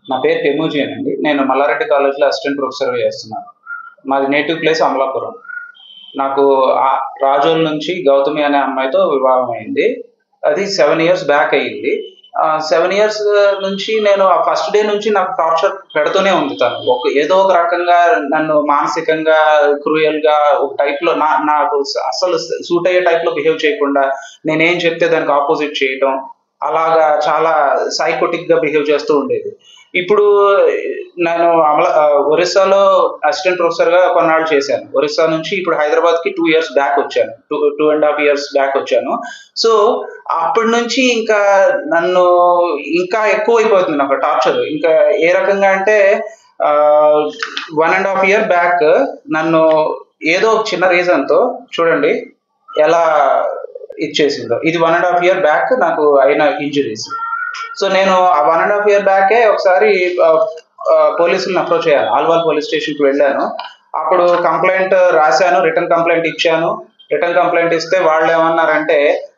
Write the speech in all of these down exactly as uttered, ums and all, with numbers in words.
నా పేరు టెమూజీ అండి. నేను మల్లారెడ్డి కాలేజ్లో అసిస్టెంట్ ప్రొఫెసర్గా చేస్తున్నాను. మాది నేటివ్ ప్లేస్ అమలాపురం. నాకు రాజోల్ నుంచి గౌతమి అనే అమ్మాయితో వివాహం అయింది. అది సెవెన్ ఇయర్స్ బ్యాక్ అయ్యింది. సెవెన్ ఇయర్స్ నుంచి నేను ఆ ఫస్ట్ డే నుంచి నాకు టార్చర్ పెడుతూనే ఉంది. తను ఒక ఏదో ఒక రకంగా నన్ను మానసికంగా క్రూయల్గా ఒక టైప్లో నా నాకు అసలు సూట్ అయ్యే టైప్లో బిహేవ్ చేయకుండా నేనేం చెప్తే దానికి ఆపోజిట్ చేయటం, అలాగా చాలా సైకోటిక్గా బిహేవ్ చేస్తూ ఉండేది. ఇప్పుడు నేను అమల ఒరిస్సాలో అసిస్టెంట్ ప్రొఫెసర్గా కొన్నాళ్ళు చేశాను. ఒరిస్సా నుంచి ఇప్పుడు హైదరాబాద్కి టూ ఇయర్స్ బ్యాక్ వచ్చాను. Two two and half years back వచ్చాను. సో అప్పటి నుంచి ఇంకా నన్ను ఇంకా ఎక్కువ అయిపోతుంది నాకు టార్చర్. ఇంకా ఏ రకంగా అంటే one and half year back నన్ను ఏదో చిన్న రీజన్తో చూడండి ఎలా ఇచ్చేసిందో. ఇది one and half year back నాకు అయిన ఇంజరీస్. సో నేను ఆ వన్ అండ్ హాఫ్ ఇయర్ బ్యాకే ఒకసారి పోలీసులను అప్రోచ్ అయ్యాను. ఆల్వాల్ పోలీస్ స్టేషన్కి వెళ్ళాను. అప్పుడు కంప్లైంట్ రాశాను, రిటర్న్ కంప్లైంట్ ఇచ్చాను. రిటర్న్ కంప్లైంట్ ఇస్తే వాళ్ళు ఏమన్నారంటే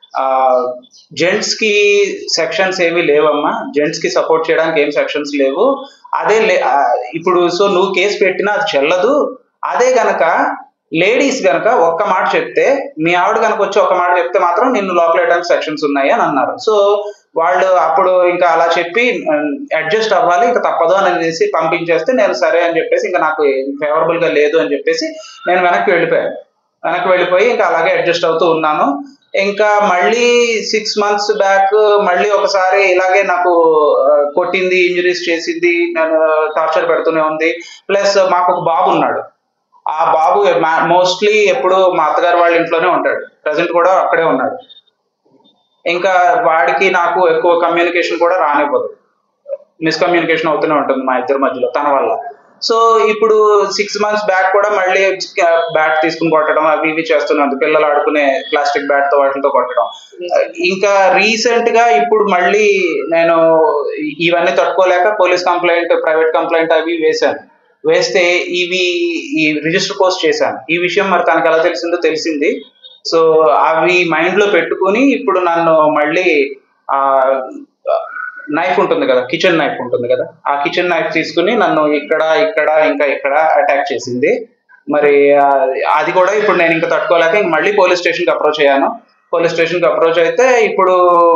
జెంట్స్ కి సెక్షన్స్ ఏమీ లేవమ్మా, జెంట్స్ కి సపోర్ట్ చేయడానికి ఏం సెక్షన్స్ లేవు, అదే ఇప్పుడు సో నువ్వు కేసు పెట్టినా అది చెల్లదు. అదే గనక లేడీస్ గనక ఒక్క మాట చెప్తే, మీ ఆవిడ కనుక వచ్చి ఒక్క మాట చెప్తే మాత్రం నిన్ను లోపల వేయడానికి సెక్షన్స్ ఉన్నాయి అని అన్నారు. సో వాళ్ళు అప్పుడు ఇంకా అలా చెప్పి అడ్జస్ట్ అవ్వాలి, ఇంకా తప్పదు అని అనేసి పంపించేస్తే నేను సరే అని చెప్పేసి ఇంకా నాకు ఫేవరబుల్ గా లేదు అని చెప్పేసి నేను వెనక్కి వెళ్ళిపోయాను. వెనక్కి వెళ్ళిపోయి ఇంకా అలాగే అడ్జస్ట్ అవుతూ ఉన్నాను. ఇంకా మళ్ళీ సిక్స్ మంత్స్ బ్యాక్ మళ్ళీ ఒకసారి ఇలాగే నాకు కొట్టింది, ఇంజరీస్ చేసింది, నేను టార్చర్ పెడుతూనే ఉంది. ప్లస్ మాకు ఒక బాబు ఉన్నాడు. ఆ బాబు మోస్ట్లీ ఎప్పుడు మా అత్తగారు వాళ్ళ ఇంట్లోనే ఉంటాడు. ప్రజెంట్ కూడా అక్కడే ఉన్నాడు. ఇంకా వాడికి నాకు ఎక్కువ కమ్యూనికేషన్ కూడా రానివ్వదు, మిస్కమ్యూనికేషన్ అవుతూనే ఉంటుంది మా ఇద్దరి మధ్యలో తన వల్ల. సో ఇప్పుడు సిక్స్ మంత్స్ బ్యాక్ కూడా మళ్ళీ బ్యాట్ తీసుకుని కొట్టడం అవి ఇవి చేస్తున్నాను. పిల్లలు ఆడుకునే ప్లాస్టిక్ బ్యాట్ తో వాటితో కొట్టడం. ఇంకా రీసెంట్ గా ఇప్పుడు మళ్ళీ నేను ఇవన్నీ తట్టుకోలేక పోలీస్ కంప్లైంట్, ప్రైవేట్ కంప్లైంట్ అవి వేశాను. వేస్తే ఇవి ఈ రిజిస్టర్ పోస్ట్ చేశాను. ఈ విషయం మరి తనకు ఎలా తెలిసిందో తెలిసింది. సో అవి మైండ్ లో పెట్టుకుని ఇప్పుడు నన్ను మళ్ళీ ఆ నైఫ్ ఉంటుంది కదా, కిచెన్ నైఫ్ ఉంటుంది కదా, ఆ కిచెన్ నైఫ్ తీసుకుని నన్ను ఇక్కడ ఇక్కడ ఇంకా ఇక్కడ అటాక్ చేసింది. మరి అది కూడా ఇప్పుడు నేను ఇంకా తట్టుకోలేక ఇంక మళ్ళీ పోలీస్ స్టేషన్కి అప్రోచ్ అయ్యాను. పోలీస్ స్టేషన్కి అప్రోచ్ అయితే ఇప్పుడు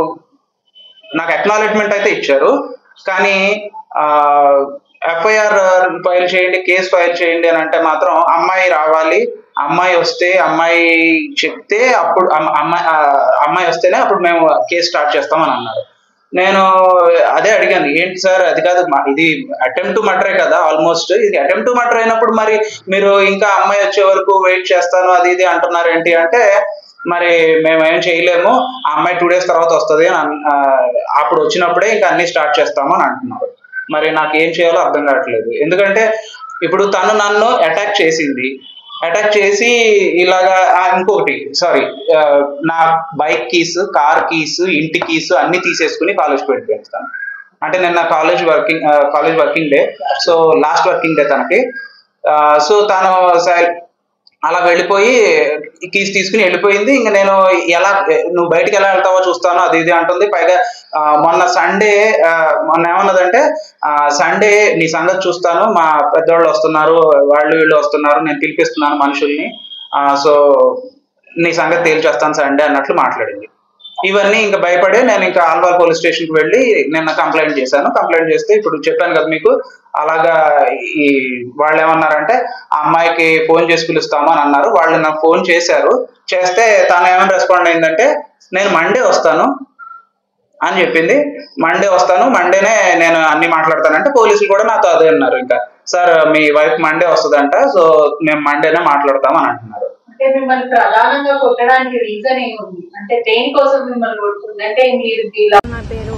నాకు అక్నాలెడ్జ్మెంట్ అయితే ఇచ్చారు, కానీ ఆ ఎఫ్ఐఆర్ ఫైల్ చేయండి, కేసు ఫైల్ చేయండి అని అంటే మాత్రం అమ్మాయి రావాలి, అమ్మాయి వస్తే అమ్మాయి చెప్తే అప్పుడు అమ్మాయి అమ్మాయి వస్తేనే అప్పుడు మేము కేసు స్టార్ట్ చేస్తామని అన్నారు. నేను అదే అడిగాను, ఏంటి సార్ అది కాదు, ఇది అటెంప్ట్ టు మర్డరే కదా, ఆల్మోస్ట్ ఇది అటెంప్ట్ టు మర్డర్ అయినప్పుడు మరి మీరు ఇంకా అమ్మాయి వచ్చే వరకు వెయిట్ చేస్తాను అది ఇది అంటున్నారు ఏంటి అంటే, మరి మేము ఏం చేయలేము, ఆ అమ్మాయి టూ డేస్ తర్వాత వస్తుంది అని అప్పుడు వచ్చినప్పుడే ఇంకా అన్ని స్టార్ట్ చేస్తాము అని అంటున్నారు. మరి నాకు ఏం చేయాలో అర్థం కావట్లేదు. ఎందుకంటే ఇప్పుడు తను నన్ను అటాక్ చేసింది, అటాక్ చేసి ఇలాగా ఇంకొకటి సారీ నా బైక్ కీస్, కార్ కీస్, ఇంటి కీస్ అన్ని తీసేసుకుని కాలేజ్కి వెళ్ళిపోతాను. అంటే నిన్న college working college working day, so last working day తనకి. సో తను అలా వెళ్ళిపోయి కీస్ తీసుకుని వెళ్ళిపోయింది. ఇంకా నేను ఎలా నువ్వు బయటకు ఎలా వెళ్తావో చూస్తాను అది ఇది అంటుంది. పైగా మొన్న సండే మొన్న ఏమన్నదంటే, సండే నీ సంగతి చూస్తాను, మా పెద్దవాళ్ళు వస్తున్నారు, వాళ్ళు వీళ్ళు వస్తున్నారు, నేను పిలిపిస్తున్నాను మనుషుల్ని, సో నీ సంగతి తేల్చేస్తాను సండే అన్నట్లు మాట్లాడింది. ఇవన్నీ ఇంకా భయపడే నేను ఇంకా ఆల్వాల్ పోలీస్ స్టేషన్కి వెళ్ళి నిన్న కంప్లైంట్ చేశాను. కంప్లైంట్ చేస్తే ఇప్పుడు చెప్పాను కదా మీకు, అలాగా ఈ వాళ్ళు ఏమన్నారంటే ఆ అమ్మాయికి ఫోన్ చేసి పిలుస్తాము అని అన్నారు. వాళ్ళు నాకు ఫోన్ చేశారు. చేస్తే తను ఏమైనా రెస్పాండ్ అయిందంటే, నేను మండే వస్తాను అని చెప్పింది. మండే వస్తాను, మండేనే నేను అన్ని మాట్లాడతానంటే పోలీసులు కూడా నాతో అదే అన్నారు. ఇంకా సార్ మీ వైఫ్ మండే వస్తుందంట, సో మేము మండేనే మాట్లాడతాం అని అంటున్నారు. అంటే మిమ్మల్ని ప్రధానంగా కొట్టడానికి రీజన్ ఏముంది, అంటే దేనికోసం మిమ్మల్ని కొడుతుంది అంటే మీరు? నా పేరు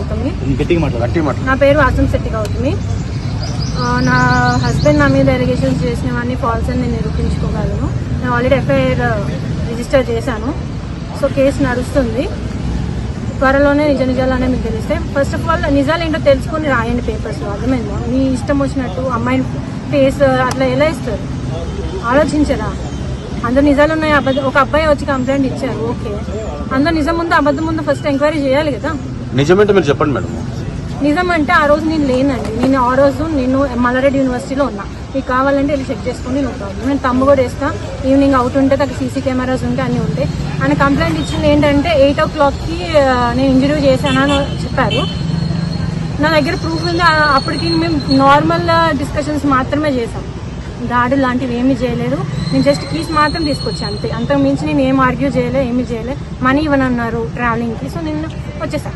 గౌతమి, నా పేరు వాసం శెట్టి గౌతమి. నా హస్బెండ్ నా మీద ఎలిగేషన్స్ చేసినవన్నీ ఫాల్స్ అని నేను నిరూపించుకోగలను. నేను ఆల్రెడీ ఎఫ్ఐఆర్ రిజిస్టర్ చేశాను. సో కేసు నడుస్తుంది. త్వరలోనే నిజ నిజాలనే మీకు తెలిస్తే, ఫస్ట్ ఆఫ్ ఆల్ నిజాలు ఏంటో తెలుసుకుని రాయండి పేపర్స్లో. అర్థమైందా? మీ ఇష్టం వచ్చినట్టు అమ్మాయిని ఫేస్ అట్లా ఎలా ఇస్తారు, ఆలోచించరా? అందరు నిజాలు ఉన్నాయి. అబద్ధం ఒక అబ్బాయి వచ్చి కంప్లైంట్ ఇచ్చారు, ఓకే, అందరు నిజం ముందు అబద్ధం ముందు ఫస్ట్ ఎంక్వైరీ చేయాలి కదా. నిజమేంటో మీరు చెప్పండి మేడం. నిజం అంటే ఆ రోజు నేను లేనండి. నేను ఆ రోజు నేను మల్లారెడ్డి యూనివర్సిటీలో ఉన్నా. మీకు కావాలంటే వెళ్ళి చెక్ చేసుకోండి, నో ప్రాబ్లం. నేను తమ్ము కూడా వేస్తా. ఈవినింగ్ అవుట్ ఉంటే అక్కడ సీసీ కెమెరాస్ ఉంటే అన్నీ ఉంటాయి. ఆయన కంప్లైంట్ ఇచ్చింది ఏంటంటే ఎయిట్ ఓ క్లాక్కి నేను ఇంటర్వ్యూ చేశానని చెప్పారు. నా దగ్గర ప్రూఫ్ ఉంది. అప్పటికి మేము నార్మల్ డిస్కషన్స్ మాత్రమే చేసాం, దాడులు లాంటివి ఏమీ చేయలేదు. నేను జస్ట్ కీస్ మాత్రం తీసుకొచ్చాను అంతే. అంతకు మించి నేను ఏం ఆర్గ్యూ చేయలేదు, ఏమీ చేయలేదు. మనీ ఇవ్వనన్నారు ట్రావెలింగ్కి, సో నేను వచ్చేసాను.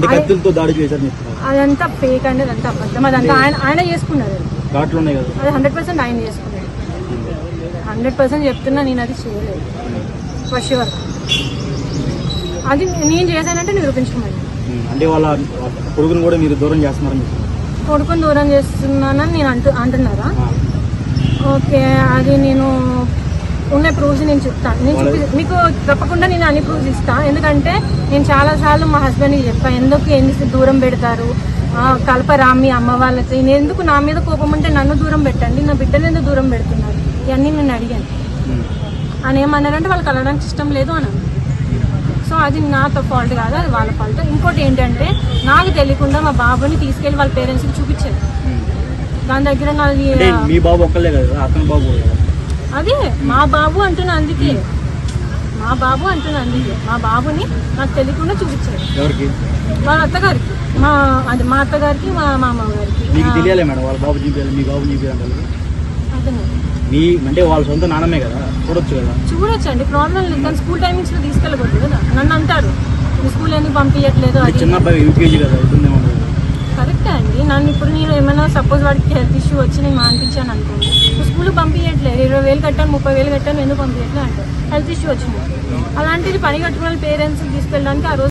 అదంతా ఫేక్ అండి, అదంతా అబద్ధం. అదంతా ఆయన ఆయన చేసుకున్నారు. అది హండ్రెడ్ పర్సెంట్ ఆయన చేసుకున్నాడు. హండ్రెడ్ పర్సెంట్ చెప్తున్నా, నేను అది చేయలేదు ఫర్ ష్యూర్. అది నేను చేశానంటే నిరూపించుకోమని. అంటే వాళ్ళ కొడుకుని కూడా మీరు దూరం చేస్తున్నారని కొడుకుని దూరం చేస్తున్నానని నేను అంటు అంటున్నారా? ఓకే, అది నేను ఉన్న ప్రూఫ్స్ నేను చెప్తాను. నేను చూపి మీకు తప్పకుండా నేను అన్ని ప్రూఫ్స్ ఇస్తాను. ఎందుకంటే నేను చాలాసార్లు మా హస్బెండ్కి చెప్పాను, ఎందుకు ఎందుకు దూరం పెడతారు, కలపరా మీ అమ్మ వాళ్ళకి, నేను ఎందుకు నా మీద కోపం ఉంటే నన్ను దూరం పెట్టండి, నా బిడ్డలు ఎందుకు దూరం పెడుతున్నారు, ఇవన్నీ నేను అడిగాను. అని ఏమన్నారంటే వాళ్ళకి కలవడానికి ఇష్టం లేదు అని. సో అది నాతో ఫాల్ట్ కాదు, అది వాళ్ళ ఫాల్ట్. ఇంకోటి ఏంటంటే నాకు తెలియకుండా మా బాబుని తీసుకెళ్ళి వాళ్ళ పేరెంట్స్కి చూపించారు. దాని దగ్గర నాది మీ బాబు ఒక్కలే కదా, అతని బాబు అదే మా బాబు అంటున్నా, అందుకే మా బాబు అంటున్నా అందుకే మా బాబుని నాకు తెలియకుండా చూపించారు. ఎవరికి? వాళ్ళ అత్తగారికి, మా అది మా అత్తగారికి మా మామ గారికి. మీకు తెలియాలి మేడం వాళ్ళ బాబు చూపించాలి, మీ బాబు చూపించాలి. అదే మీ అంటే వాళ్ళ సొంత నాన్నమే కదా, చూడొచ్చు కదా. చూడొచ్చు అండి, ప్రాబ్లం లేదు. కానీ స్కూల్ టైమింగ్స్ లో తీసుకెళ్ళకూడదు కదా. నన్ను అంటారు మీ స్కూల్ ఎందుకు పంపించట్లేదు, అది చిన్న అబ్బాయి యూకేజీ కదా. కరెక్టే అండి. నన్ను ఇప్పుడు నేను ఏమైనా సపోజ్ వాడికి హెల్త్ ఇష్యూ వచ్చి నేను మానిపించాను అనుకోండి, స్కూల్ పంపించట్లేదు, ఇరవై వేలు కట్టాను ముప్పై వేలు కట్టాను ఎందుకు పంపించట్లేదు అంటారు. హెల్త్ ఇష్యూ వచ్చింది. అలాంటిది పని కట్టుకున్న పేరెంట్స్కి తీసుకెళ్ళడానికి ఆ రోజు